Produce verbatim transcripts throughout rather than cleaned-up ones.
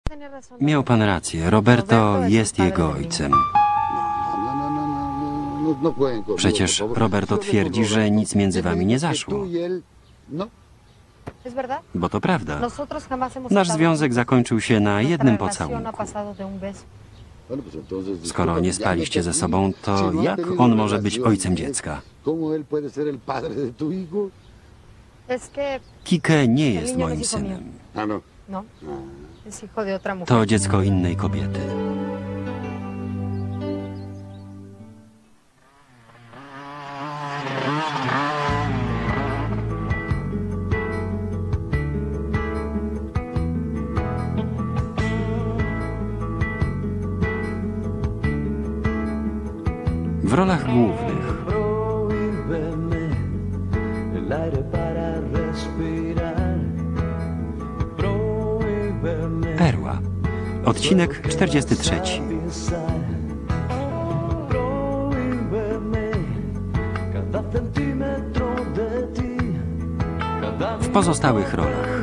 Miał pan rację, Roberto jest jego ojcem. Przecież Roberto twierdzi, że nic między wami nie zaszło. Bo to prawda. Nasz związek zakończył się na jednym pocałunku. Skoro nie spaliście ze sobą, to jak on może być ojcem dziecka? Kike nie jest moim synem. To dziecko innej kobiety. W rolach głównych Perła. Odcinek czterdziesty trzeci. W pozostałych rolach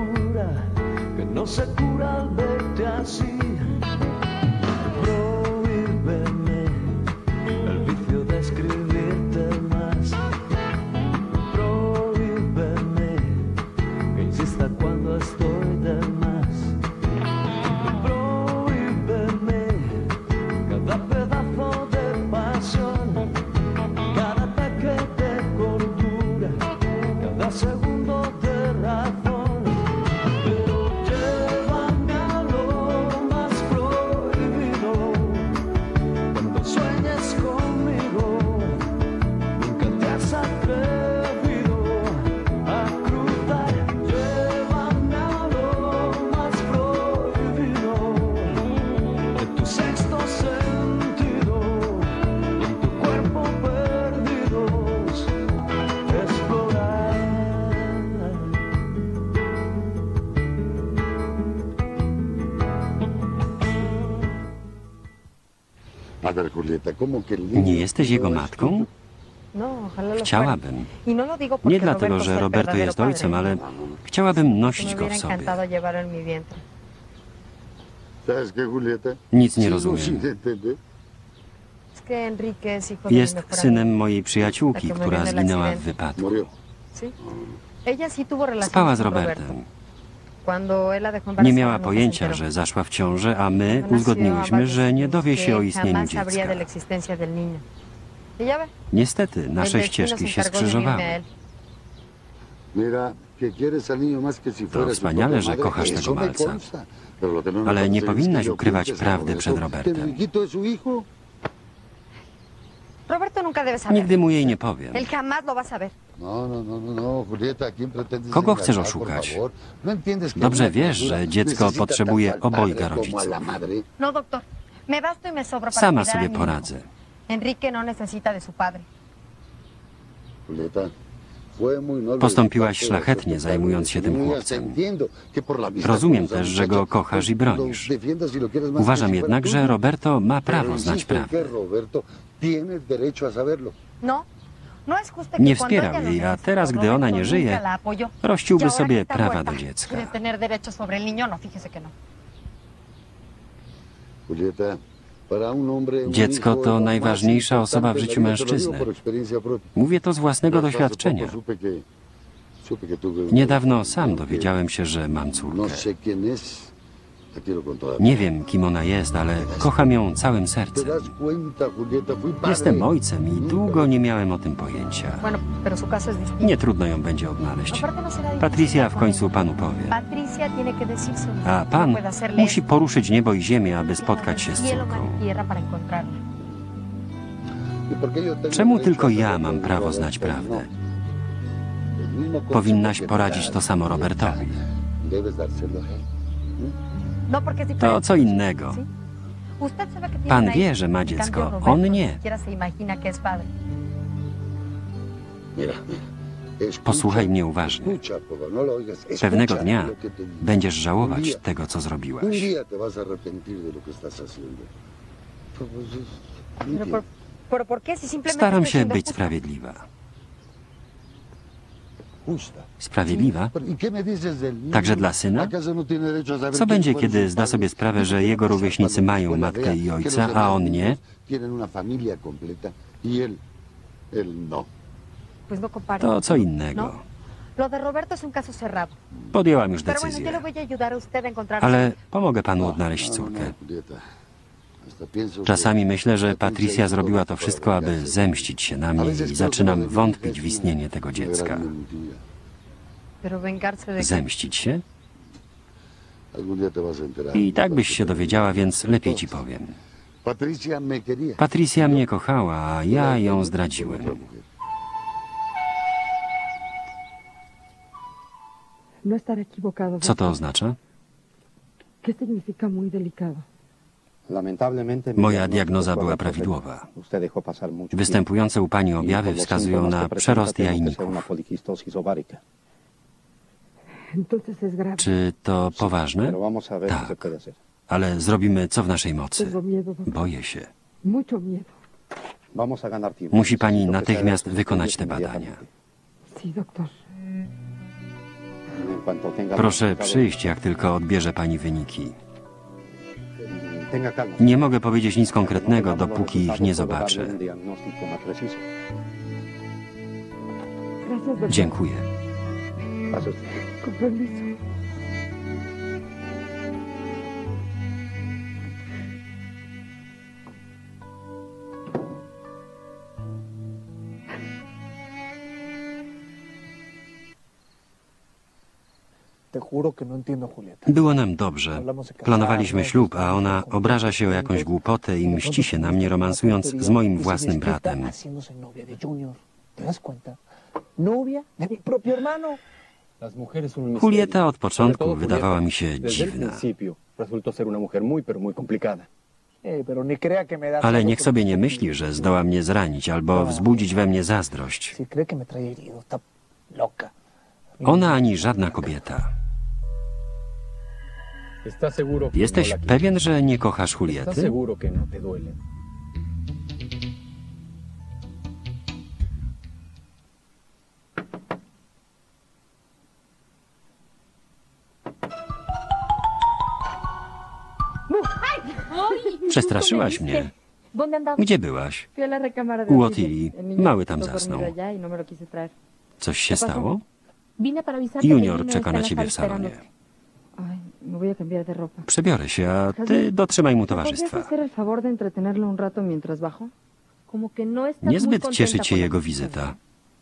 nie jesteś jego matką? Chciałabym. Nie dlatego, że Roberto jest ojcem, ale chciałabym nosić go w sobie. Nic nie rozumiem. Jest synem mojej przyjaciółki, która zginęła w wypadku. Spała z Robertem. Nie miała pojęcia, że zaszła w ciążę, a my uzgodniłyśmy, że nie dowie się o istnieniu dziecka. Niestety, nasze ścieżki się skrzyżowały. To wspaniale, że kochasz tego malca, ale nie powinnaś ukrywać prawdy przed Robertem. Nigdy mu jej nie powiem. Kogo chcesz oszukać? Dobrze wiesz, że dziecko potrzebuje obojga rodziców. Sama sobie poradzę. Postąpiłaś szlachetnie, zajmując się tym chłopcem. Rozumiem też, że go kochasz i bronisz. Uważam jednak, że Roberto ma prawo znać prawdę. Nie wspierał jej, a teraz, gdy ona nie żyje, rościłby sobie prawa do dziecka. Dziecko to najważniejsza osoba w życiu mężczyzny. Mówię to z własnego doświadczenia. Niedawno sam dowiedziałem się, że mam córkę. Nie wiem, kim ona jest, ale kocham ją całym sercem. Jestem ojcem i długo nie miałem o tym pojęcia. Nie trudno ją będzie odnaleźć. Patricia w końcu panu powie. A pan musi poruszyć niebo i ziemię, aby spotkać się z córką. Czemu tylko ja mam prawo znać prawdę? Powinnaś poradzić to samo Robertowi. To co innego. Pan wie, że ma dziecko, on nie. Posłuchaj mnie uważnie. Pewnego dnia będziesz żałować tego, co zrobiłaś. Staram się być sprawiedliwa. Sprawiedliwa? Także dla syna? Co będzie, kiedy zda sobie sprawę, że jego rówieśnicy mają matkę i ojca, a on nie? To co innego. Podjęłam już decyzję. Ale pomogę panu odnaleźć córkę. Czasami myślę, że Patricia zrobiła to wszystko, aby zemścić się na mnie i zaczynam wątpić w istnienie tego dziecka. Zemścić się? I tak byś się dowiedziała, więc lepiej ci powiem. Patricia mnie kochała, a ja ją zdradziłem. Co to oznacza? Moja diagnoza była prawidłowa. Występujące u pani objawy wskazują na przerost jajników. Czy to poważne? Tak. Ale zrobimy co w naszej mocy. Boję się. Musi pani natychmiast wykonać te badania. Proszę przyjść, jak tylko odbierze pani wyniki. Nie mogę powiedzieć nic konkretnego, dopóki ich nie zobaczę. Dziękuję. Było nam dobrze. Planowaliśmy ślub, a ona obraża się o jakąś głupotę i mści się na mnie, romansując z moim własnym bratem. Julieta od początku wydawała mi się dziwna. Ale niech sobie nie myśli, że zdoła mnie zranić albo wzbudzić we mnie zazdrość. Ona ani żadna kobieta. Jesteś pewien, że nie kochasz Juliety? Przestraszyłaś mnie. Gdzie byłaś? U Otili. Mały tam zasnął. Coś się stało? Junior czeka na ciebie w salonie. Przebiorę się, a ty dotrzymaj mu towarzystwa. Niezbyt cieszy cię jego wizyta.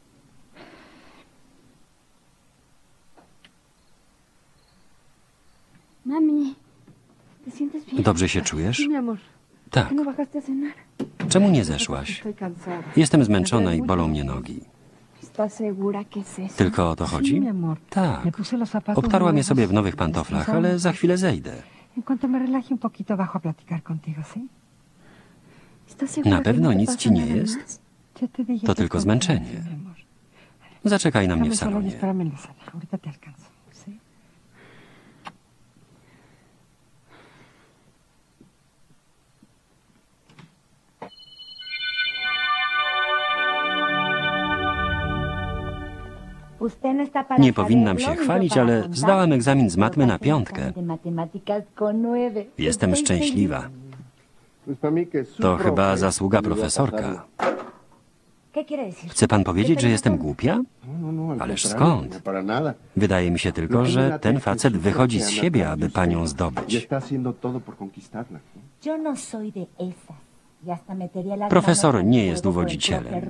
Dobrze się czujesz? Tak. Czemu nie zeszłaś? Jestem zmęczona i bolą mnie nogi. Tylko o to chodzi? Tak. Obtarłam je sobie w nowych pantoflach, ale za chwilę zejdę. Na pewno nic ci nie jest? To tylko zmęczenie. Zaczekaj na mnie w salonie. Nie powinnam się chwalić, ale zdałam egzamin z matmy na piątkę. Jestem szczęśliwa. To chyba zasługa profesorka. Chce pan powiedzieć, że jestem głupia? Ależ skąd? Wydaje mi się tylko, że ten facet wychodzi z siebie, aby panią zdobyć. Profesor nie jest uwodzicielem.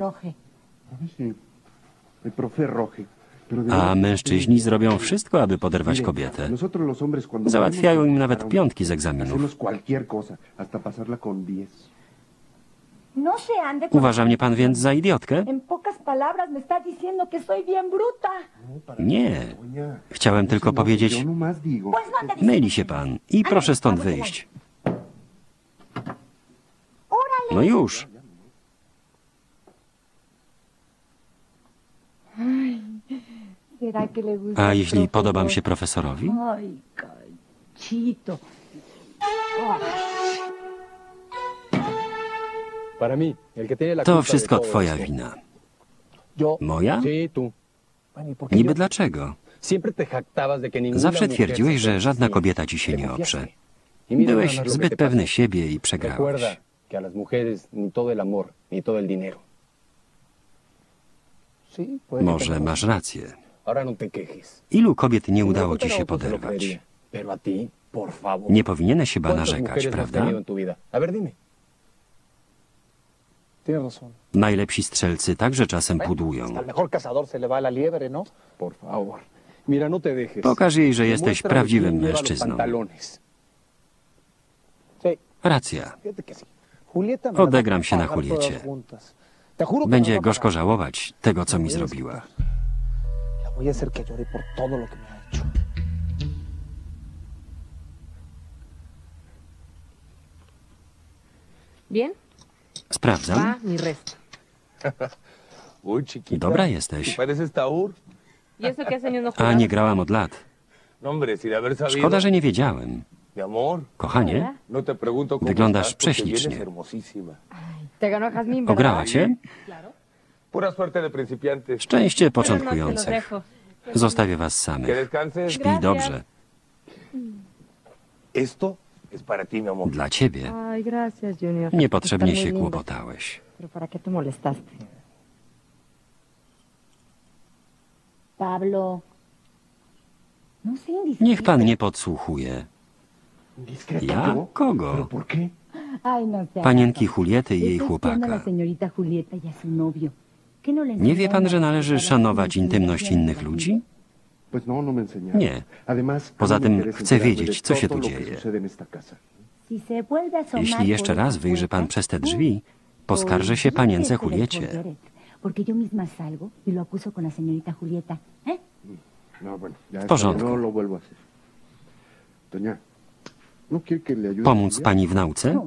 A mężczyźni zrobią wszystko, aby poderwać kobietę. Załatwiają im nawet piątki z egzaminów. Uważa mnie pan więc za idiotkę? Nie. Chciałem tylko powiedzieć... Myli się pan i proszę stąd wyjść. No już. A jeśli podobam się profesorowi? To wszystko twoja wina. Moja? Niby dlaczego? Zawsze twierdziłeś, że żadna kobieta ci się nie oprze. Byłeś zbyt pewny siebie i przegrałeś. Może masz rację. Ilu kobiet nie udało ci się poderwać? Nie powinieneś chyba narzekać, prawda? Najlepsi strzelcy także czasem pudłują. Pokaż jej, że jesteś prawdziwym mężczyzną. Racja. Odegram się na Juliecie. Będzie gorzko żałować tego, co mi zrobiła. Bien. Sprawdzam. Dobra jesteś. A nie grałam od lat. Szkoda, że nie wiedziałem. Kochanie, wyglądasz prześlicznie. Ograła cię? Szczęście początkujących. Zostawię was samych. Śpij dobrze. Dla ciebie. Niepotrzebnie się kłopotałeś. Niech pan nie podsłuchuje. Ja? Kogo? Panienki Juliety i jej chłopaka. Nie wie pan, że należy szanować intymność innych ludzi? Nie. Poza tym chcę wiedzieć, co się tu dzieje. Jeśli jeszcze raz wyjrzy pan przez te drzwi, poskarżę się panience Juliecie. W porządku. Pomóc pani w nauce?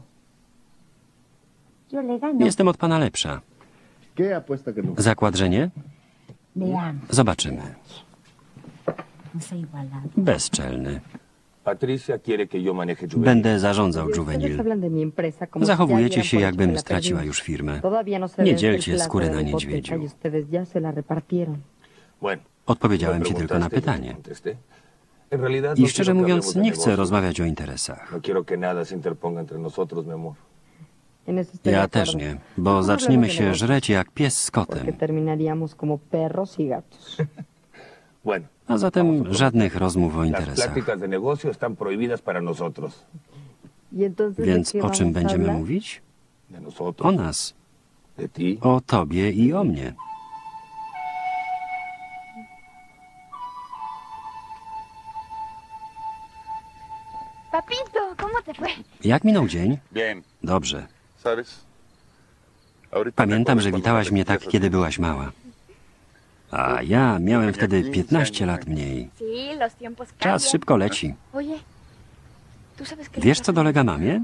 Jestem od pana lepsza. Zakład, że nie? Zobaczymy. Bezczelny. Będę zarządzał Juvenil. Zachowujecie się, jakbym straciła już firmę. Nie dzielcie skóry na niedźwiedziu. Odpowiedziałem ci tylko na pytanie. I szczerze mówiąc, nie chcę rozmawiać o interesach. Ja też nie, bo zaczniemy się żreć jak pies z kotem. A zatem żadnych rozmów o interesach. Więc o czym będziemy mówić? O nas. O tobie i o mnie. Papito, ¿cómo te fue? Jak minął dzień? Dobrze. Pamiętam, że witałaś mnie tak, kiedy byłaś mała. A ja miałem wtedy piętnaście lat mniej. Czas szybko leci. Wiesz, co dolega mamie?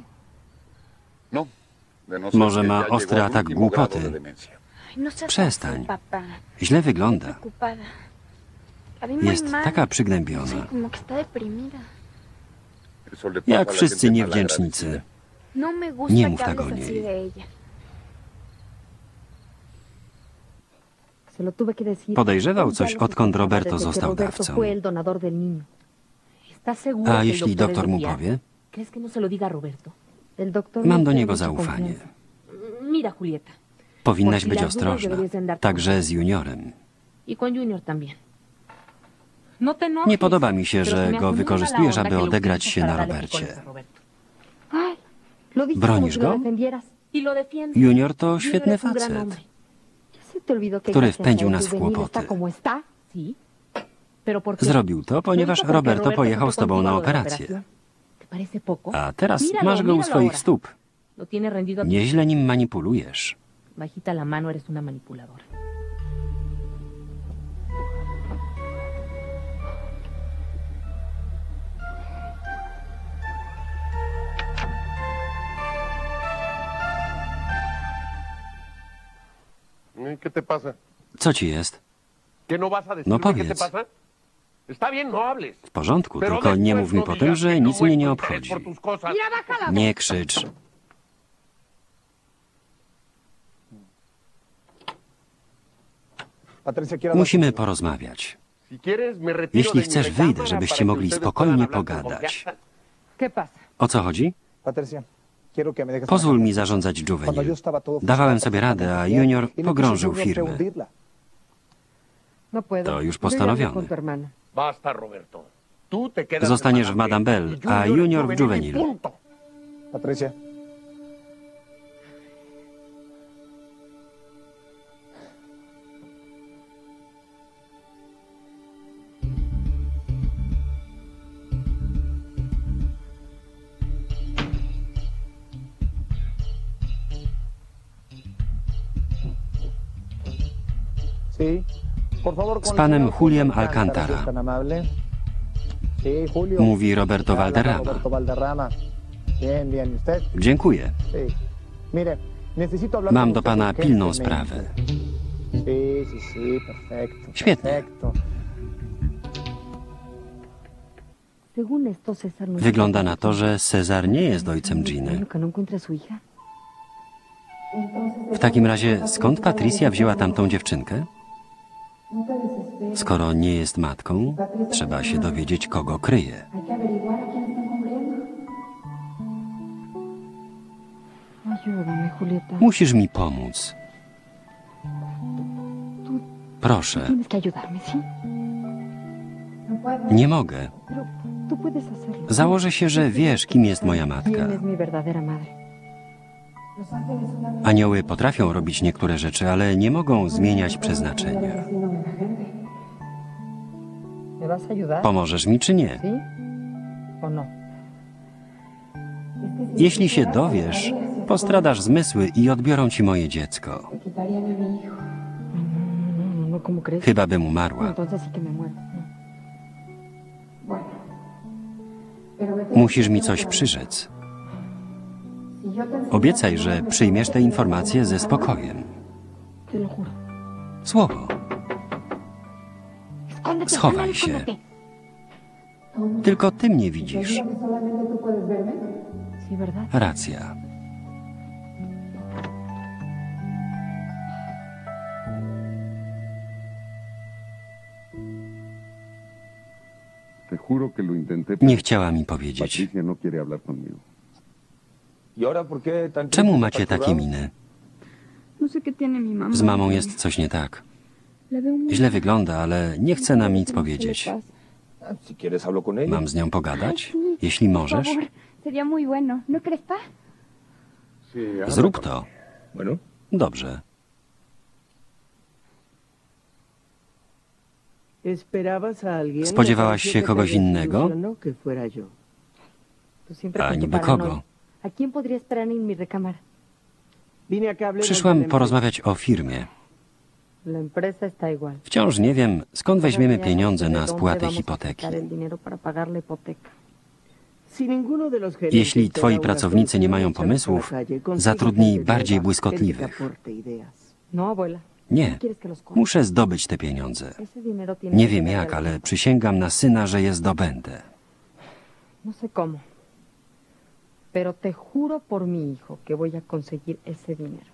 Może ma ostry atak głupoty. Przestań. Źle wygląda. Jest taka przygnębiona. Jak wszyscy niewdzięcznicy. Nie mów tak o niej. Podejrzewał coś, odkąd Roberto został dawcą. A jeśli doktor mu powie? Mam do niego zaufanie. Powinnaś być ostrożna, także z juniorem. Nie podoba mi się, że go wykorzystujesz, aby odegrać się na Robercie. Bronisz go? Junior to świetny facet, który wpędził nas w kłopoty. Zrobił to, ponieważ Roberto pojechał z tobą na operację. A teraz masz go u swoich stóp. Nieźle nim manipulujesz. Co ci jest? No powiedz. W porządku, tylko nie mów mi potem, że nic mnie nie obchodzi. Nie krzycz. Musimy porozmawiać. Jeśli chcesz, wyjdę, żebyście mogli spokojnie pogadać. O co chodzi? Pozwól mi zarządzać Juvenil. Dawałem sobie radę, a Junior pogrążył firmę. To już postanowione. Zostaniesz w Madame Belle, a Junior w Juvenil. Patricia. Z panem Juliem Alcantara. Mówi Roberto Valderrama. Dziękuję. Mam do pana pilną sprawę. Świetnie. Wygląda na to, że Cezar nie jest ojcem Giny. W takim razie, skąd Patricia wzięła tamtą dziewczynkę? Skoro nie jest matką, trzeba się dowiedzieć, kogo kryje. Musisz mi pomóc. Proszę. Nie mogę. Założę się, że wiesz, kim jest moja matka. Anioły potrafią robić niektóre rzeczy, ale nie mogą zmieniać przeznaczenia. Pomożesz mi czy nie? Jeśli się dowiesz, postradasz zmysły i odbiorą ci moje dziecko. Chyba bym umarła. Musisz mi coś przyrzec. Obiecaj, że przyjmiesz te informacje ze spokojem. Słowo. Schowaj się. Tylko ty mnie widzisz. Racja. Nie chciała mi powiedzieć. Czemu macie takie miny? Z mamą jest coś nie tak. Źle wygląda, ale nie chce nam nic powiedzieć. Mam z nią pogadać? Jeśli możesz. Zrób to. Dobrze. Spodziewałaś się kogoś innego? A niby kogo? Przyszłam porozmawiać o firmie. Wciąż nie wiem, skąd weźmiemy pieniądze na spłatę hipoteki. Jeśli twoi pracownicy nie mają pomysłów, zatrudnij bardziej błyskotliwych. Nie, muszę zdobyć te pieniądze. Nie wiem jak, ale przysięgam na syna, że je zdobędę. Pero te juro por mi hijo que voy a conseguir ese dinero.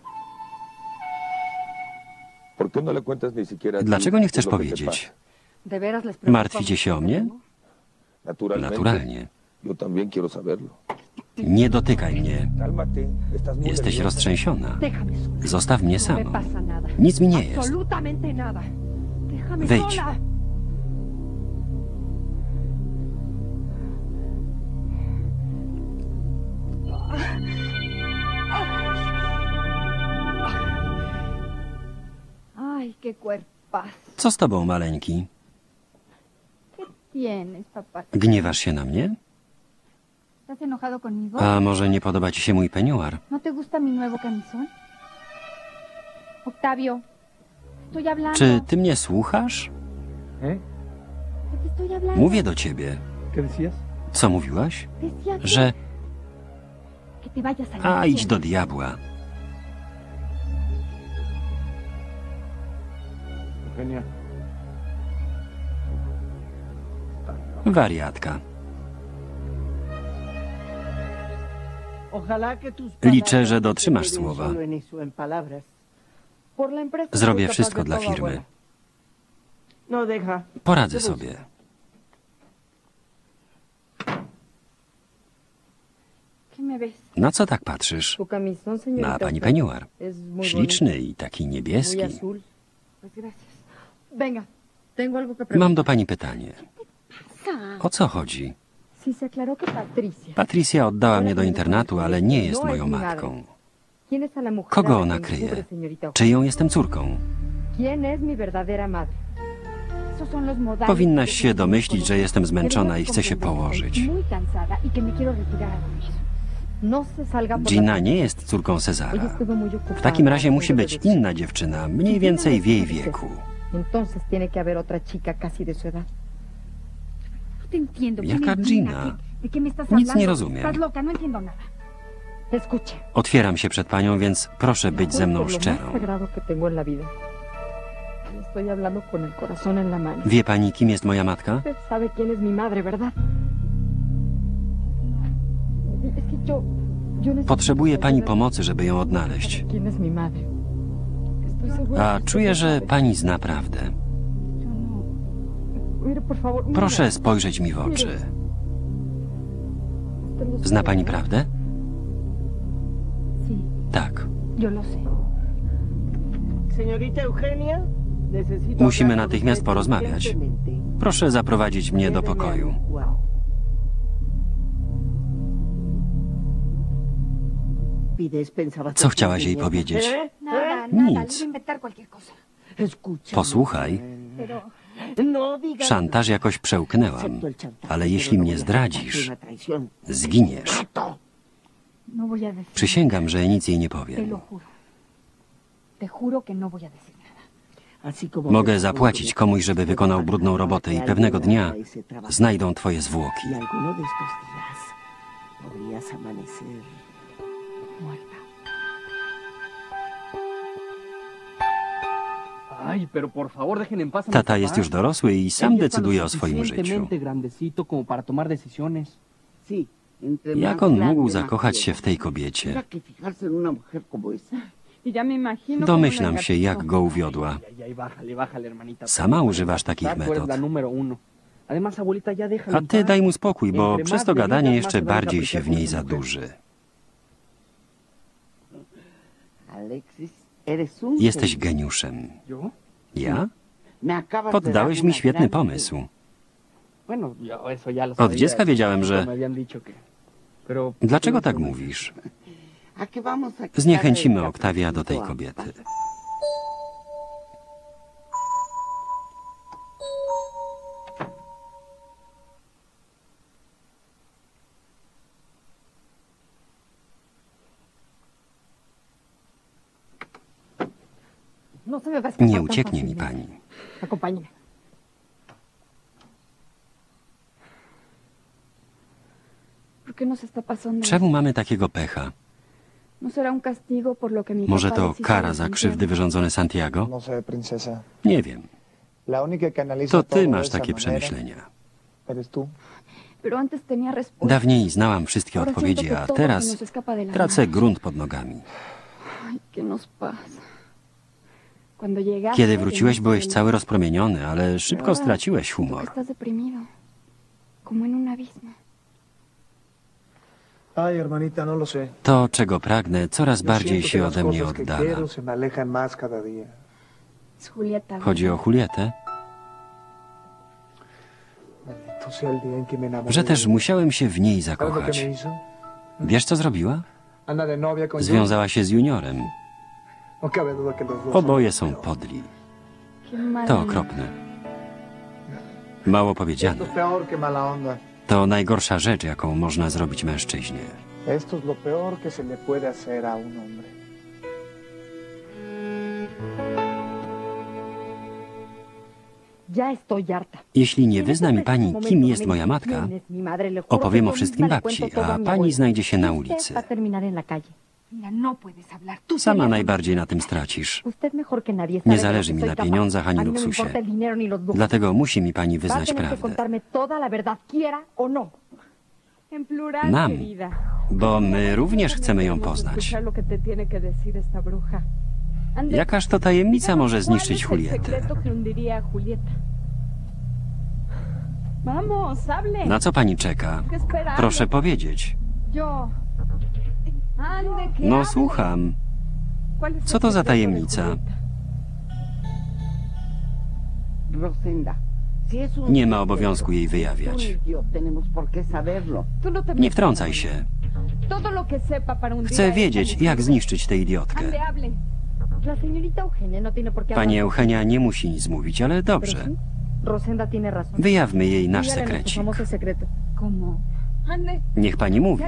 Dlaczego nie chcesz powiedzieć? Martwicie się o mnie? Naturalnie. Nie dotykaj mnie. Jesteś roztrzęsiona. Zostaw mnie samą. Nic mi nie jest. Wyjdź. Co z tobą, maleńki? Gniewasz się na mnie? A może nie podoba ci się mój peniuar? Czy ty mnie słuchasz? Mówię do ciebie. Co mówiłaś? Że... A, idź do diabła. Wariatka. Liczę, że dotrzymasz słowa. Zrobię wszystko dla firmy. Poradzę sobie. Na co tak patrzysz? Na pani Peniuar. Śliczny i taki niebieski. Mam do pani pytanie. O co chodzi? Patricia oddała mnie do internatu, ale nie jest moją matką. Kogo ona kryje? Czyją jestem córką? Powinnaś się domyślić, że jestem zmęczona i chcę się położyć. Gina nie jest córką Cezara. W takim razie musi być inna dziewczyna, mniej więcej w jej wieku. Jaka Gina? Nic nie rozumiem. Otwieram się przed panią, więc proszę być ze mną szczerą. Wie pani, kim jest moja matka? Potrzebuje pani pomocy, żeby ją odnaleźć. A czuję, że pani zna prawdę. Proszę spojrzeć mi w oczy. Zna pani prawdę? Tak. Musimy natychmiast porozmawiać. Proszę zaprowadzić mnie do pokoju. Co chciałaś jej powiedzieć? Nic. Posłuchaj. Szantaż jakoś przełknęłam, ale jeśli mnie zdradzisz, zginiesz. Przysięgam, że nic jej nie powiem. Mogę zapłacić komuś, żeby wykonał brudną robotę i pewnego dnia znajdą twoje zwłoki. Tata jest już dorosły i sam decyduje o swoim życiu. Jak on mógł zakochać się w tej kobiecie? Domyślam się, jak go uwiodła. Sama używasz takich metod. A ty daj mu spokój, bo przez to gadanie jeszcze bardziej się w niej zadurzy. Jesteś geniuszem. Ja? Poddałeś mi świetny pomysł. Od dziecka wiedziałem, że... Dlaczego tak mówisz? Zniechęcimy Oktawia do tej kobiety. Nie ucieknie mi pani. Czemu mamy takiego pecha? Może to kara za krzywdy wyrządzone Santiago? Nie wiem. To ty masz takie przemyślenia. Dawniej znałam wszystkie odpowiedzi, a teraz tracę grunt pod nogami. Kiedy wróciłeś, byłeś cały rozpromieniony, ale szybko straciłeś humor. To, czego pragnę, coraz bardziej się ode mnie oddala. Chodzi o Julietę? Że też musiałem się w niej zakochać. Wiesz, co zrobiła? Związała się z juniorem. Oboje są podli. To okropne. Mało powiedziane. To najgorsza rzecz, jaką można zrobić mężczyźnie. Jeśli nie wyzna mi pani, kim jest moja matka, opowiem o wszystkim babci, a pani znajdzie się na ulicy. Sama najbardziej na tym stracisz. Nie zależy mi na pieniądzach ani luksusie. Dlatego musi mi pani wyznać prawdę. Nam, bo my również chcemy ją poznać. Jakaż to tajemnica może zniszczyć Julietę? Na co pani czeka? Proszę powiedzieć. No, słucham. Co to za tajemnica? Nie ma obowiązku jej wyjawiać. Nie wtrącaj się. Chcę wiedzieć, jak zniszczyć tę idiotkę. Pani Eugenia nie musi nic mówić, ale dobrze. Wyjawmy jej nasz sekrecik. Niech pani mówi.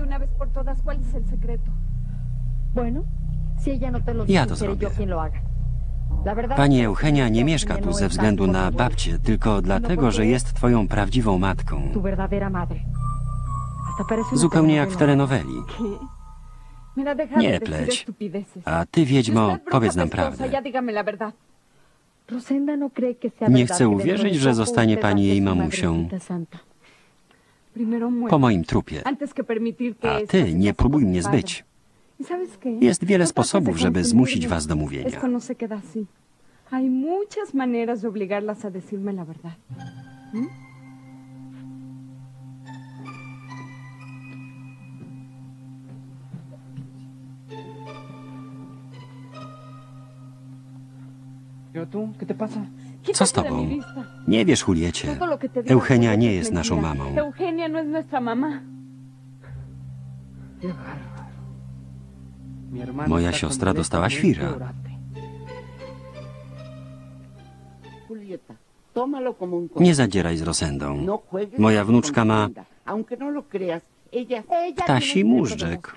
Ja to zrobię. Pani Eugenia nie mieszka tu ze względu na babcię, tylko dlatego, że jest twoją prawdziwą matką. Zupełnie jak w telenoweli. Nie pleć. A ty, wiedźmo, powiedz nam prawdę. Nie chcę uwierzyć, że zostanie pani jej mamusią. Po moim trupie. A ty nie próbuj mnie zbyć. Jest wiele sposobów, żeby zmusić was do mówienia. Hay muchas maneras de obligarlas a decirme la verdad. ¿Mm? Co z tobą? Nie wiesz, Juliecie. Eugenia nie jest naszą mamą. Eugenia no es nuestra mamá. Moja siostra dostała świra. Nie zadzieraj z Rosendą. Moja wnuczka ma ptasi móżdżek.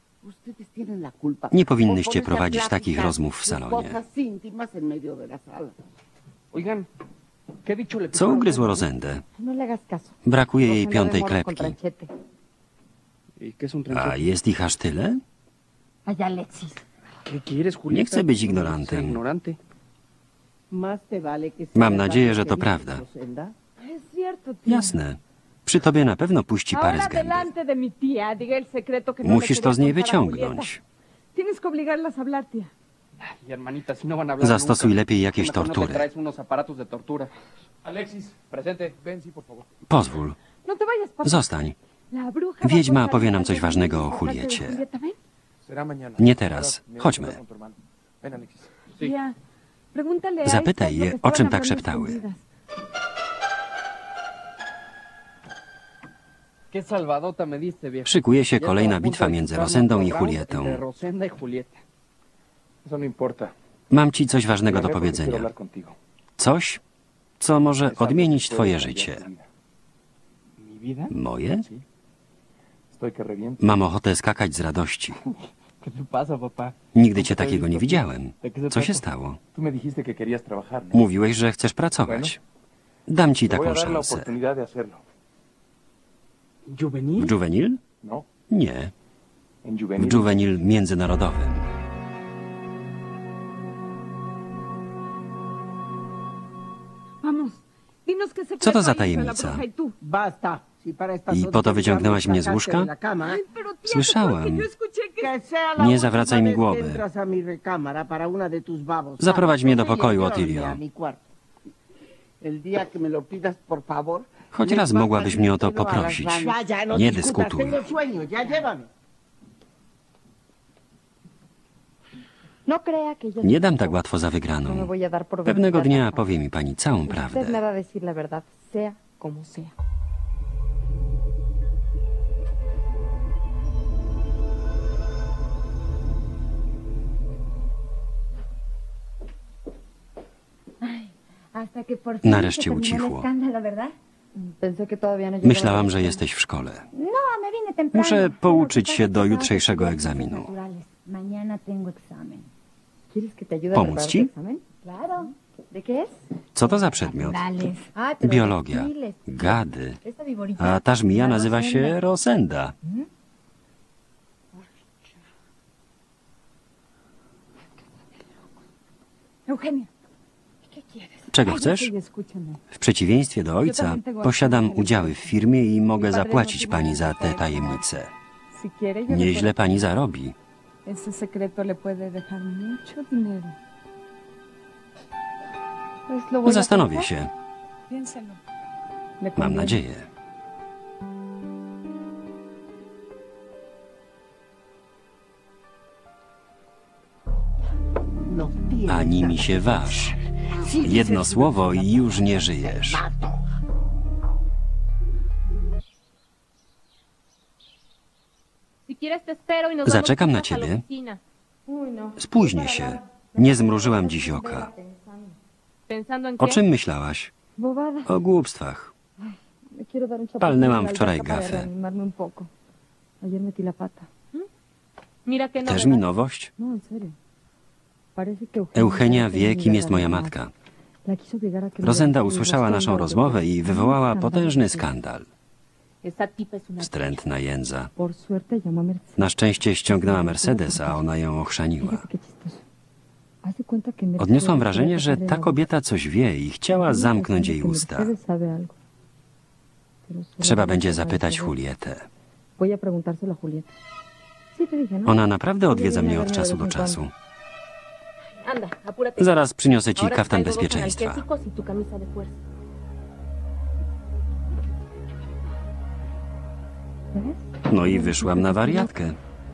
Nie powinnyście prowadzić takich rozmów w salonie. Co ugryzło Rosendę? Brakuje jej piątej klepki. A jest ich aż tyle? Nie chcę być ignorantem. Mam nadzieję, że to prawda. Jasne. Przy tobie na pewno puści parę z gęby. Musisz to z niej wyciągnąć. Zastosuj lepiej jakieś tortury. Pozwól. Zostań. Wiedźma powie nam coś ważnego o Juliecie. Nie teraz. Chodźmy. Zapytaj je, o czym tak szeptały. Szykuje się kolejna bitwa między Rosendą i Julietą. Mam ci coś ważnego do powiedzenia. Coś, co może odmienić twoje życie. Moje? Mam ochotę skakać z radości. Nigdy cię takiego nie widziałem. Co się stało? Mówiłeś, że chcesz pracować. Dam ci taką szansę. W Juvenil? Nie. W Juvenil międzynarodowym. Co to za tajemnica? I po to wyciągnęłaś mnie z łóżka? Słyszałam. Nie zawracaj mi głowy. Zaprowadź mnie do pokoju, Otilio. Choć raz mogłabyś mnie o to poprosić. Nie dyskutuj. Nie dam tak łatwo za wygraną. Pewnego dnia powie mi pani całą prawdę. Nareszcie ucichło. Myślałam, że jesteś w szkole. Muszę pouczyć się do jutrzejszego egzaminu. Pomóc ci? Co to za przedmiot? Biologia. Gady. A ta żmija nazywa się Rosenda. Czego chcesz? W przeciwieństwie do ojca, posiadam udziały w firmie i mogę zapłacić pani za tę tajemnicę. Nieźle pani zarobi. Zastanowię się. Mam nadzieję. Ani mi się waż. Jedno słowo i już nie żyjesz. Zaczekam na ciebie. Spóźnię się. Nie zmrużyłam dziś oka. O czym myślałaś? O głupstwach. Palnęłam wczoraj gafę. Też mi nowość? Eugenia wie, kim jest moja matka. Rosenda usłyszała naszą rozmowę i wywołała potężny skandal. Wstrętna jędza. Na szczęście ściągnęła Mercedes, a ona ją ochrzaniła. Odniosłam wrażenie, że ta kobieta coś wie i chciała zamknąć jej usta. Trzeba będzie zapytać Julietę. Ona naprawdę odwiedza mnie od czasu do czasu. Zaraz przyniosę ci kaftan bezpieczeństwa. No i wyszłam na wariatkę.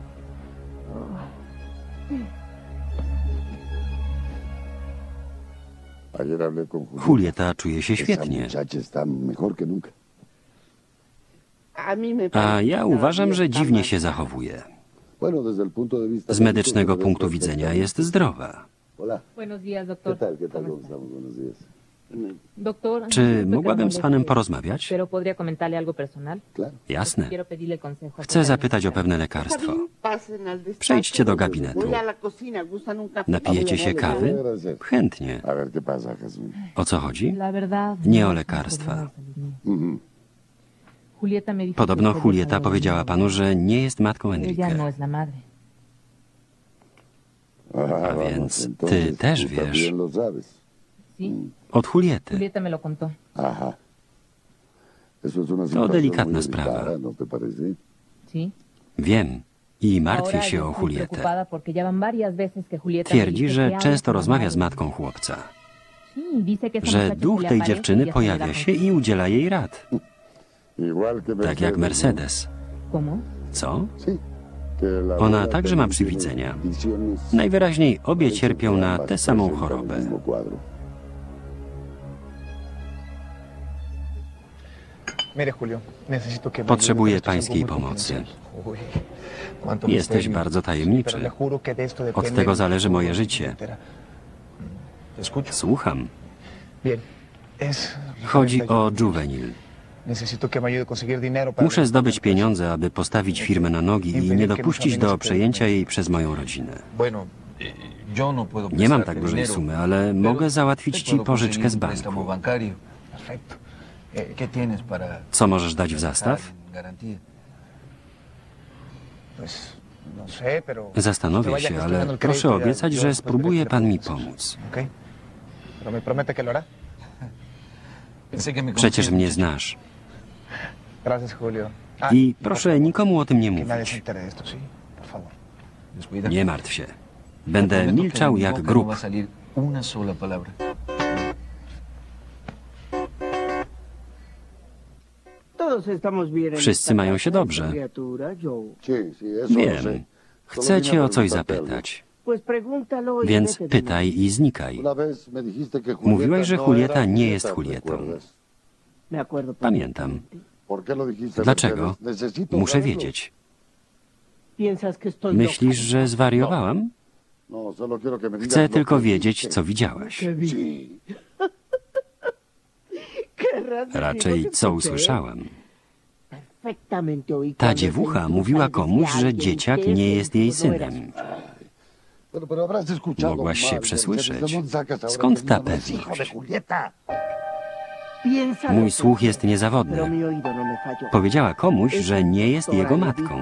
Julieta czuje się świetnie. A ja uważam, że dziwnie się zachowuje. Z medycznego punktu widzenia jest zdrowa. Czy mogłabym z panem porozmawiać? Jasne. Chcę zapytać o pewne lekarstwo. Przejdźcie do gabinetu. Napijecie się kawy? Chętnie. O co chodzi? Nie o lekarstwa. Podobno Julieta powiedziała panu, że nie jest matką Enrique. A więc ty też wiesz. Od Juliety. To delikatna sprawa. Wiem i martwię się o Julietę. Twierdzi, że często rozmawia z matką chłopca. Że duch tej dziewczyny pojawia się i udziela jej rad. Tak jak Mercedes. Co? Ona także ma przywidzenia. Najwyraźniej obie cierpią na tę samą chorobę. Potrzebuję pańskiej pomocy. Jesteś bardzo tajemniczy. Od tego zależy moje życie. Słucham. Chodzi o Juvenil. Muszę zdobyć pieniądze, aby postawić firmę na nogi i nie dopuścić do przejęcia jej przez moją rodzinę. Nie mam tak dużej sumy, ale mogę załatwić ci pożyczkę z banku. Co możesz dać w zastaw? Zastanowię się, ale proszę obiecać, że spróbuje pan mi pomóc. Przecież mnie znasz. I proszę nikomu o tym nie mówić. Nie martw się. Będę milczał jak grób. Wszyscy mają się dobrze. Wiem. Chcę cię o coś zapytać. Więc pytaj i znikaj. Mówiłaś, że Julieta nie jest Julietą. Pamiętam. Dlaczego? Muszę wiedzieć. Myślisz, że zwariowałam? Chcę tylko wiedzieć, co widziałaś. Raczej, co usłyszałam. Ta dziewucha mówiła komuś, że dzieciak nie jest jej synem. Mogłaś się przesłyszeć. Skąd ta pewność? Mój słuch jest niezawodny. Powiedziała komuś, że nie jest jego matką.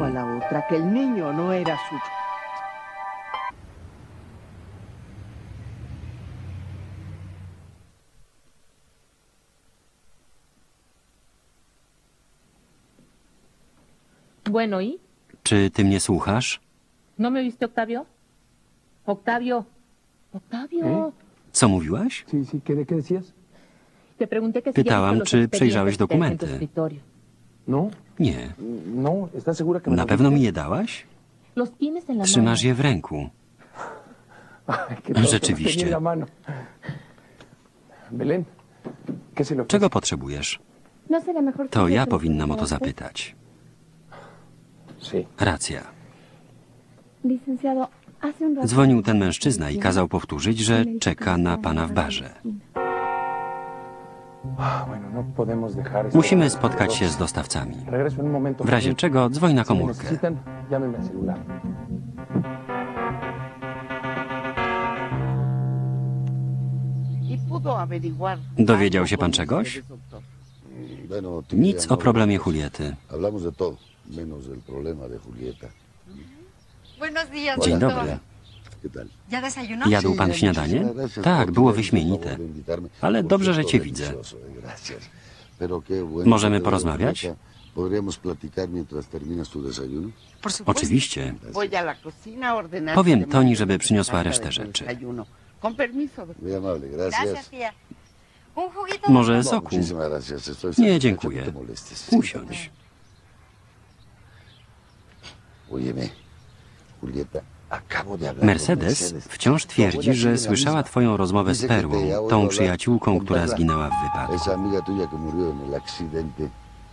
Bueno, ¿y? Czy ty mnie słuchasz? ¿No me viste, Octavio? Octavio. Octavio. Co mówiłaś? Te pregunté que si Pytałam, ya viste los czy expedientes przejrzałeś que hay en tu dokumenty. escritorio. No, Nie. no, ¿estás segura que me Na lo pewno diste? mi je dałaś? Los tienes en la Trzymasz mano. je w ręku. Ay, qué tonto, Rzeczywiście. tenía en la mano. Belén, ¿qué se le ofrece? Czego potrzebujesz? ¿No sería mejor To si ja yo powinnam o to solicitara usted? zapytać. Sí. Racja. Licenciado, hace un rato... Dzwonił ten mężczyzna i kazał powtórzyć, że czeka na pana w barze. Ah, bueno, no podemos dejar esto Musimy para spotkać los się dos. z dostawcami. Regreso en un momento. W razie czego dzwoń na Si me komórkę. necesitan, llámenme al celular. Dowiedział się pan czegoś? Nic o problemie Juliety. Hablamos de todo, menos del problema de Julieta. Dzień dobry. ¿Qué tal? Jadł pan śniadanie? Tak, było wyśmienite. Ale dobrze, że cię widzę. Możemy porozmawiać? ¿Podríamos platicar mientras terminas tu desayuno? Oczywiście. Powiem Toni, żeby przyniosła resztę rzeczy. Muy amable, gracias. Może soku? Muchísimas gracias. Estoy Nie, satisfecho, dziękuję. no te molestes. Usiądź. Óyeme, Julieta, acabo de hablar con Mercedes wciąż twierdzi, że słyszała twoją rozmowę z Perłą, tą przyjaciółką, która zginęła w wypadku. Esa amiga tuya que murió en el accidente.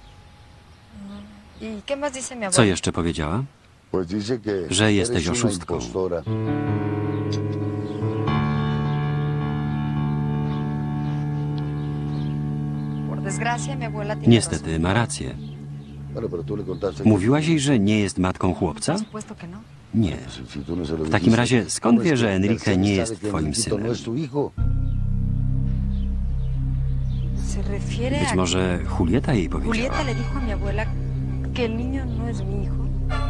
Co jeszcze powiedziała? Pues dice que Że jesteś eres una oszustką. impostora. Niestety, ma rację. Bueno, pero tú le contaste que- Mówiłaś jej, że nie jest matką chłopca? Nie. Si- si tú no se lo W takim dijiste, razie skąd ¿cómo wie, es że que Enrique Mercedes nie sabe jest que twoim Enriquito synem? no es tu hijo? Być może Julieta jej powiedziała. Julieta le dijo a mi abuela que el niño no es mi hijo.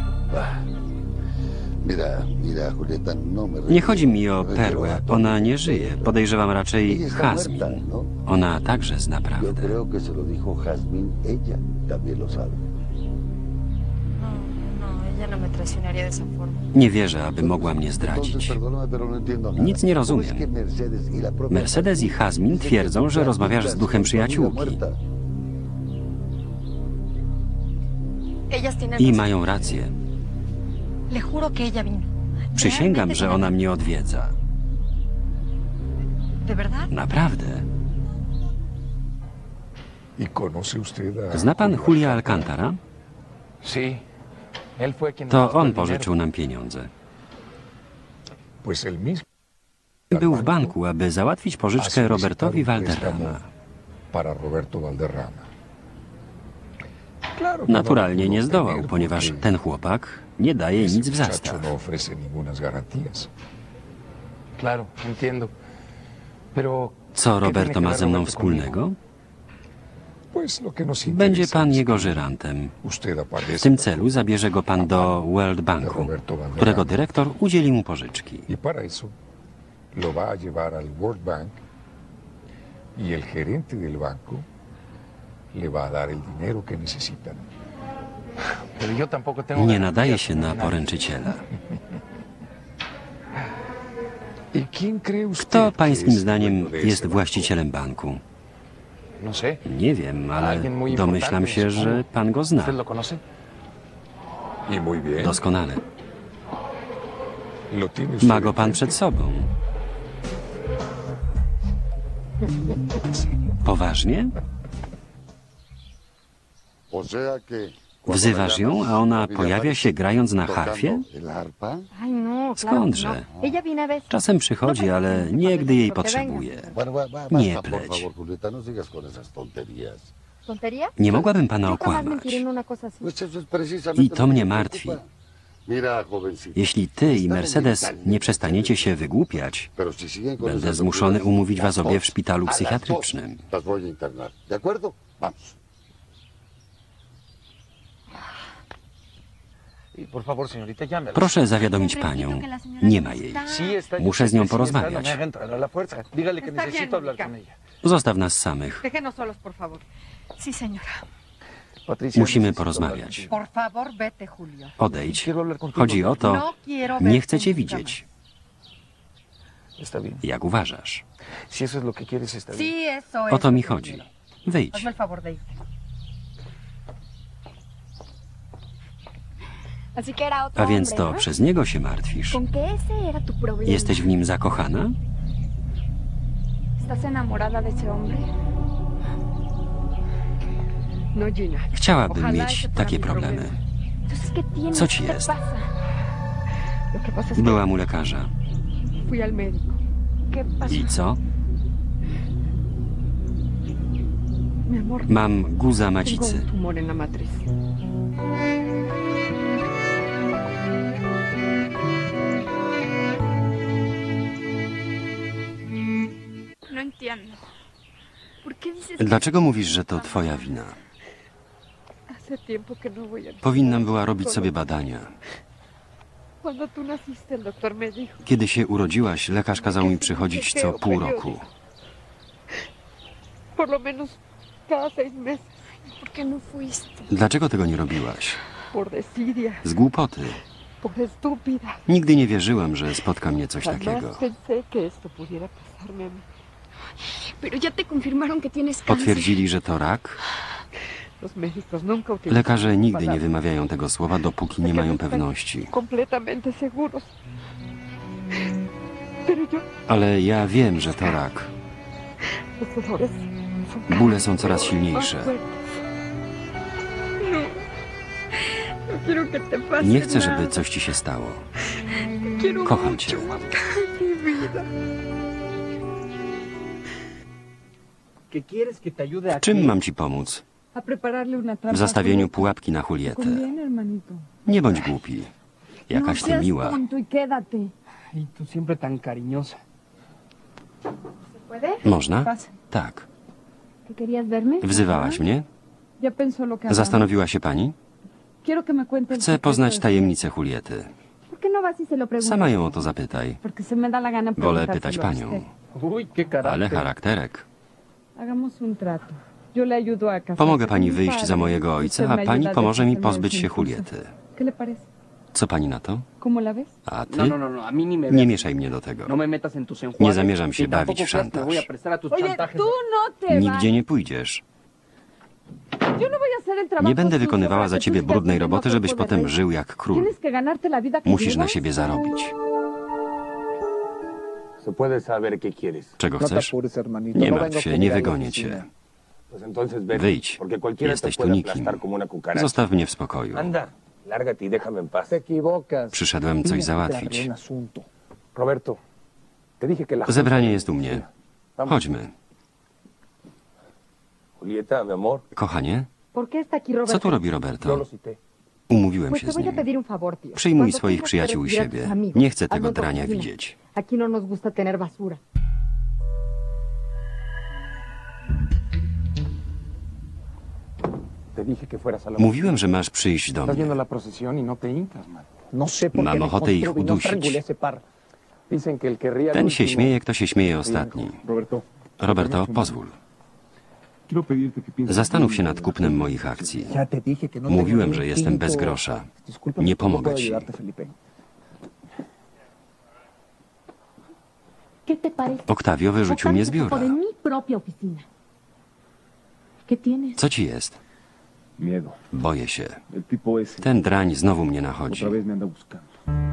Mira, mira, Julieta, no me Nie chodzi mi o Perłę. Ona nie żyje. Podejrzewam raczej Jazmin. Ona także zna Yo prawdę. creo que se lo dijo Jazmín, ella también lo sabe. No, no, ella no me traicionaría de esa forma. Nie wierzę, aby mogła mnie Entonces, zdradzić. perdóname, pero no entiendo nada. Nic nie ¿Cómo rozumiem. es que Mercedes y la propia Mercedes i Jazmín Jazmin dicen twierdzą, que że tú rozmawiasz z duchem platicaste con tu amiga przyjaciółki. muerta? Ellas tienen I razón. mają rację. Le juro que ella vino. Przysięgam, Realmente że vino. ona mnie odwiedza. ¿De verdad? Naprawdę. ¿Y conoce usted a Zna pan Julio Julia Alcántara? Sí. Él fue quien To nos prestó on el pożyczył dinero. nam pieniądze. Pues el mismo Był w banku, aby załatwić a pożyczkę solicitar Robertowi un préstamo Valderrama. para Roberto Valderrama. Claro que no Naturalnie lo nie pudo zdołał, tener, ponieważ porque ten chłopak nie daje ese nic w muchacho zastaw. no ofrece ninguna garantías. Claro, entiendo. Pero Co ¿qué tiene Roberto que ma ver ze mną Roberto conmigo? wspólnego? Pues lo que nos Będzie interesa pan es jego que żyrantem. usted W aparezca tym celu zabierze go pan do World Banku, którego dyrektor udzieli mu pożyczki. y para eso lo va a llevar al World Bank y el gerente del banco le va a dar el dinero que necesitan. Pero yo tampoco tengo Nie garantías nadaje się con na nadie. poręczyciela. ¿Y quién cree usted Kto que pańskim es zdaniem dueño de ese jest banco? właścicielem banku? No sé. Nie wiem, ale Alguien muy domyślam importante, się, że pan go zna. ¿Usted lo conoce? Y muy bien. Doskonale. Lo tiene usted Ma go pan enfrente. przed sobą. Poważnie? O sea que... Wzywasz ją, a ona pojawia się grając na harfie? ¿El arpa? Ay, no, claro que Skądże? no. Ella viene a veces. Czasem przychodzi, ale nie gdy jej potrzebuje. Bueno, va, va, Nie basta, por pleć. favor, Julieta, no sigas con esas tonterías. ¿Tontería? Nie mogłabym pana Yo jamás okłamać. mentiré en una cosa así. Pues eso es precisamente I to lo que mnie me martwi. preocupa. Mira, jovencito. Jeśli ty i Mercedes nie przestaniecie się wygłupiać, Pero si siguen con będę esas zmuszony locuras, umówić was las obie w dos, szpitalu a las psychiatrycznym. dos Las voy a internar. ¿De acuerdo? Vamos. Y por favor, señorita, llámela. Proszę zawiadomić panią. Nie ma jej. Sí, está, yo Muszę sé z nią que sí está, porozmawiać. no me haga entrar a la fuerza. Dígale que Está bien, necesito hablar Mónica. con ella. Zostaw nas samych. Déjenos solos, por favor. Sí, señora. Patricia, Musimy necesito porozmawiać. hablar Por favor, vete, Julio. Odejdź. Quiero hablar contigo. Chodzi o to, No quiero verte nie chcę cię nunca widzieć. Está bien. Jak uważasz? Si eso es lo que quieres, está bien. Sí, eso es. O to lo mi que chodzi. quiero. Wyjdź. Hazme el favor de irte. Así que era otro A więc hombre, to ¿no? przez niego się martwisz. Con que ese era tu problema. Jesteś w nim zakochana? ¿Estás enamorada de ese hombre? No, Gina. Chciałabym Ojalá mieć ese fuera takie mi problemy. problema. Entonces, ¿qué tienes? Co ci ¿Qué te jest? pasa? Lo que pasa es que Byłam u lekarza. fui al médico. ¿Qué pasa? I co? Mi amor, Mam guza tengo macicy. un tumor en la matriz. No entiendo. ¿Por qué dices que- Dlaczego mówisz, że to twoja wina? Hace tiempo que no voy a... Powinnam była robić sobie badania. Cuando tú naciste, el doctor me dijo Kiedy się urodziłaś, lekarz kazał mi przychodzić co pół roku. por lo menos cada seis meses. ¿Por qué no fuiste? Dlaczego tego nie robiłaś? Por desidia, Z głupoty. por estúpida. Nigdy nie wierzyłem, że spotka mnie coś Jamás takiego. pensé que esto pudiera pasarme a mí. Pero ya te confirmaron que tienes cáncer. Potwierdzili, że to rak? Los médicos nunca utilizan Lekarze esas nigdy nie palabras, wymawiają tego słowa, dopóki nie porque mają no están pewności. completamente seguros. Pero yo, Ale ja wiem, że to rak. los dolores son cada Bóle są vez coraz más silniejsze. fuertes. No, no quiero que te pase Nie chcę, nada. żeby coś ci się stało. Quiero Kocham mucho, cię. mi vida. Czym mam ci pomóc? A prepararle una W trampa. zastawieniu pułapki na Julietę. Conviene, hermanito. Nie bądź głupi. Jakaś no ty seas miła. tonto y quédate. Y tú siempre tan cariñosa. Można? Pasa. Tak. ¿Que querías verme? Wzywałaś mnie? Ya pensó lo que hagamos. Zastanowiła się pani? Quiero que me cuente el Chcę secreto poznać de- tajemnicę Juliety. ¿Por qué no vas y se lo preguntas? Sama ją o to zapytaj. Porque se me da la gana Wolę preguntárselo pytać a panią. usted. Uy, qué carácter. Ale charakterek. Hagamos un trato. Yo le ayudo a casarse Pomogę con pani mi wyjść padre. za mojego Usted ojca, me a pani ayuda a pomoże mi deshacerme pozbyć de się su impulso. Juliety. ¿Qué le parece? Co pani na to? ¿Cómo la ves? A ty? No, no, no, no, a mí ni me Nie veas. mieszaj mnie do tego. No me metas en tus enjuagues. Nie zamierzam się Y tampoco bawić w creas que me voy a szantaż. prestar a tus Oye, chantajes. tú no te vas. Nigdzie nie pójdziesz. Yo no voy a hacer el trabajo Nie będę sucio wykonywała para za que tú ciebie sigas brudnej teniendo roboty, cuerpo żebyś de potem rey. żył jak król. Tienes que ganarte la vida que Musisz na llevas. siebie zarobić. ¿Se puede saber qué quieres? Czego No te chcesz? apures, hermanito. Nie no martw vengo się, con nie ira a la wygonię oficina. cię. Pues entonces ven, Wyjdź. porque cualquiera Jesteś te tu puede nikim. aplastar como una cucaracha. Zostaw mnie w spokoju. Anda, lárgate y déjame en paz. Te equivocas. Przyszedłem coś Mira, te arreglé załatwić. un asunto. Roberto, te dije que la... Zebranie jest u mnie. Vamos. Chodźmy. Julieta, mi amor, Kochanie, ¿Por qué está aquí Roberto? co tu robi yo Roberto? lo cité. Umówiłem Pues się te z voy a nim. pedir un favor, tío. Przyjmuj Cuando swoich tengas przyjaciół u que recibir a siebie. tus amigos, Nie chcę hazlo tego en tu drania oficina. widzieć. Aquí no nos gusta tener basura. Te dije que fueras a la... Mówiłem, że masz przyjść do Estás viendo mnie. la procesión y no te hincas, man. No sé por Mam qué me ochotę ich construyo, no udusić. strangulé ese par. Dicen que el que ría al Ten się último- śmieje, kto się śmieje ostatni. Roberto, Roberto, pozwól. quiero pedirte que pienses... Zastanów się nad kupnem moich akcji. Ya te dije que no tengo Mówiłem, ni że un jestem quinto. bez grosza. Discúlpame, Nie ¿cómo pomogę puedo ci. ayudarte, Felipe? ¿Qué te parece? Octavio wyrzucił mnie z Octavio se biura. fue de mi propia oficina. ¿Qué tienes? Co ci jest? Miedo. Boję się. El tipo ese Ten drań znowu mnie nachodzi. otra vez me anda buscando.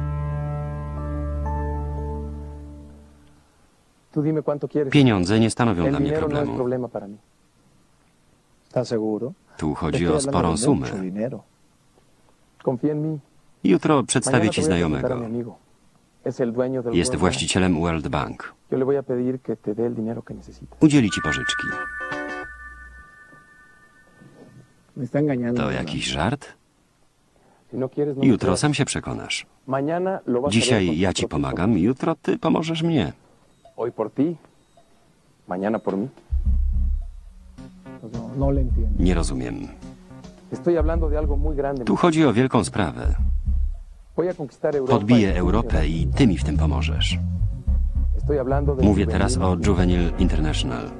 Tú dime cuánto quieres. Pieniądze nie stanowią El dla mnie dinero no es problemu. problema para mí. ¿Estás seguro? Tu chodzi Estoy o hablando sporą de sumę. mucho dinero. Confía en mí. Jutro przedstawię Mañana ci te voy a presentar a znajomego. mi amigo. Es el dueño del Jest World właścicielem World Bank. Bank. Yo le voy a pedir que te dé el dinero que necesitas. Udzieli ci pożyczki. Me está engañando. To ¿verdad? jakiś żart? Si no quieres, no me Jutro creas. sam się przekonasz. Mañana lo vas a ver con Dzisiaj tus ja ci propios pomagam, jutro ty pomożesz mnie. ojos. Hoy por ti, mañana por mí. No, no le entiendo. Nie rozumiem. Estoy hablando de algo muy grande. Tu chodzi o wielką sprawę. Voy a conquistar Europa. Podbiję y tú me Europę das. i ty mi w tym pomożesz. Estoy hablando de Mówię teraz o Juvenil. Juvenile International.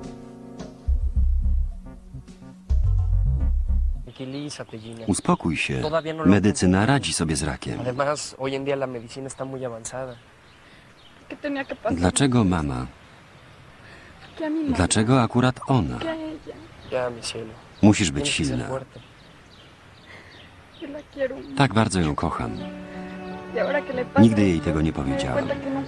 Tranquilízate, Gina. Uspokój się. Todavía no lo Medycyna radzi sobie z rakiem. Además, hoy en día la medicina está muy avanzada. Dlaczego mama? Dlaczego akurat ona? Musisz być silna. Tak bardzo ją kocham. Nigdy jej tego nie powiedziałem.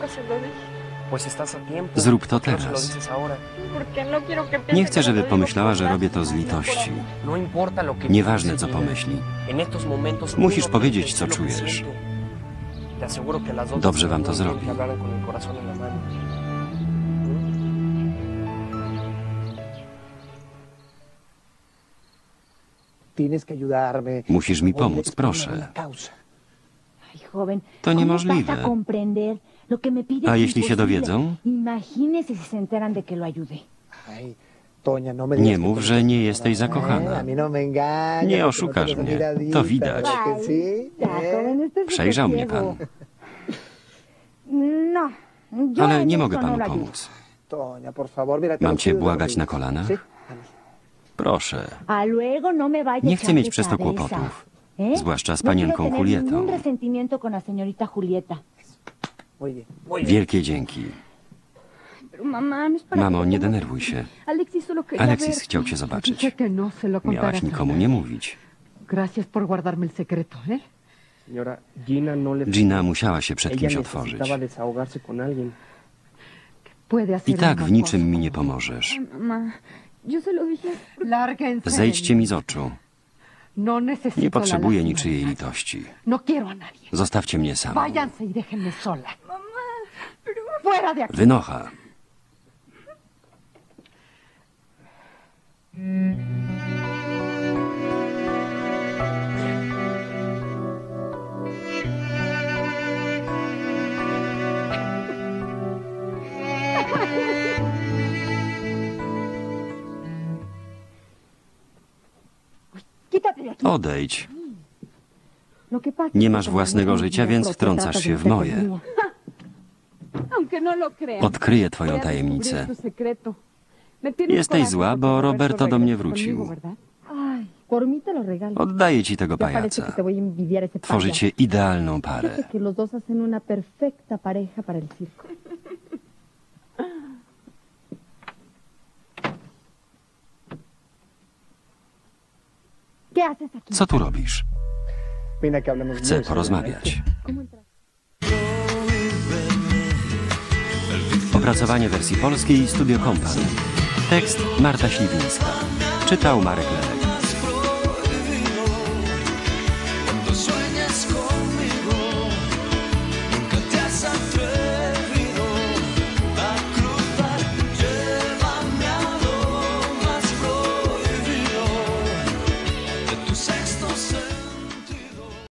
Zrób to teraz. Nie chcę, żeby pomyślała, że robię to z litości. Nieważne, co pomyśli. Musisz powiedzieć, co czujesz. Dobrze wam to zrobi. Musisz mi pomóc, proszę. To niemożliwe. A jeśli się dowiedzą? Nie mów, że nie jesteś zakochana. Nie oszukasz mnie. To widać. Przejrzał mnie pan. Ale nie mogę panu pomóc. Mam cię błagać na kolana? Proszę. Nie chcę mieć przez to kłopotów. Zwłaszcza z panienką Julietą. Wielkie dzięki. Mamo, nie denerwuj się. Alexis chciał cię zobaczyć. Miałaś nikomu nie mówić. Gina musiała się przed kimś otworzyć. I tak w niczym mi nie pomożesz. Zejdźcie mi z oczu. Nie potrzebuję niczyjej litości. Zostawcie mnie samą. Wynocha. Odejdź. Nie masz własnego życia, więc wtrącasz się w moje. Odkryję twoją tajemnicę. Jesteś zła, bo Roberto do mnie wrócił. Oddaję ci tego pajaca. Tworzycie idealną parę. Co tu robisz? Chcę porozmawiać. Opracowanie wersji polskiej Studio Company. Tekst Marta Śliwińska. Czytał Marek Lew.